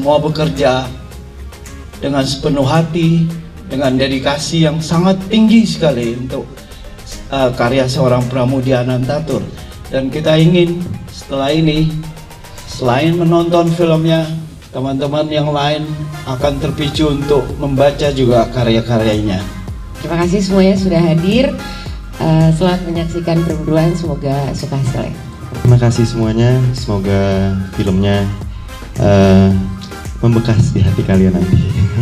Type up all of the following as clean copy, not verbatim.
semua bekerja dengan sepenuh hati, dengan dedikasi yang sangat tinggi sekali untuk karya seorang Pramudia Anantatur. Dan kita ingin setelah ini, selain menonton filmnya, teman-teman yang lain akan terpicu untuk membaca juga karya-karyanya. Terima kasih semuanya sudah hadir. Selamat menyaksikan perburuan, semoga suka sekali. Terima kasih semuanya, semoga filmnya membekas di hati kalian nanti.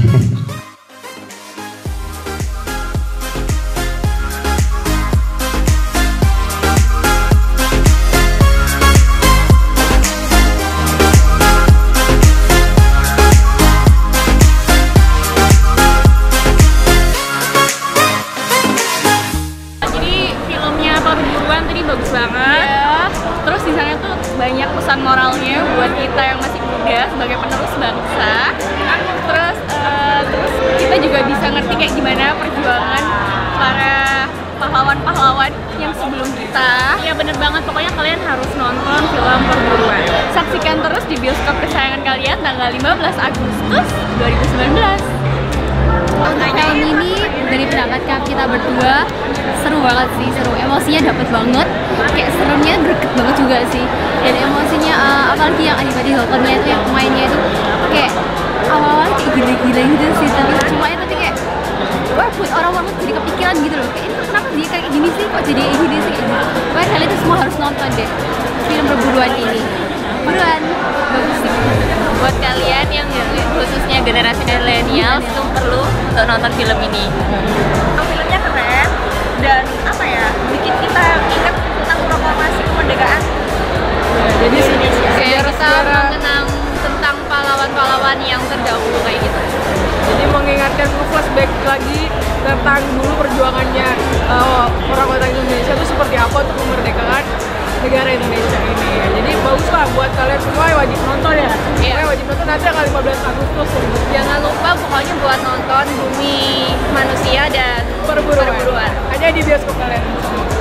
Bagus banget ya. Terus di sana tuh banyak pesan moralnya buat kita yang masih muda sebagai penerus bangsa. Terus kita juga bisa ngerti kayak gimana perjuangan para pahlawan-pahlawan yang sebelum kita. Ya bener banget, pokoknya kalian harus nonton film Perburuan. Saksikan terus di bioskop kesayangan kalian tanggal 15 Agustus 2019. Untuk film ini dari pendapat kita berdua seru banget sih, seru, emosinya dapet banget, kayak seremnya greget banget juga sih, dan emosinya apalagi yang Adipati Dolkennya itu yang pemainnya itu kayak awal-awal kayak gila-gila gitu sih, tapi cuma itu tuh kayak wah buat orang-orang jadi kepikiran gitu loh, kayak ini kenapa dia kayak gini sih, kok jadi gini sih kayak gitu. Pokoknya kalian itu semua harus nonton deh film Perburuan ini, buruan, bagus sih. Buat kalian yang khususnya generasi milenial itu perlu untuk nonton film ini. Filmnya keren dan apa ya, bikin kita ingat tentang proklamasi kemerdekaan. Jadi kayak kita mengenang tentang pahlawan-pahlawan yang terdahulu kayak gitu. Jadi mengingatkan flashback lagi tentang dulu perjuangannya orang-orang Indonesia itu seperti apa untuk kemerdekaan negara Indonesia ini. Jadi bagus lah buat kalian semua, wajib nonton ya. Wajib nonton nanti tanggal 15 Agustus. Jangan lupa pokoknya buat nonton Bumi Manusia dan Perburuan. Hanya di bioskop kalian.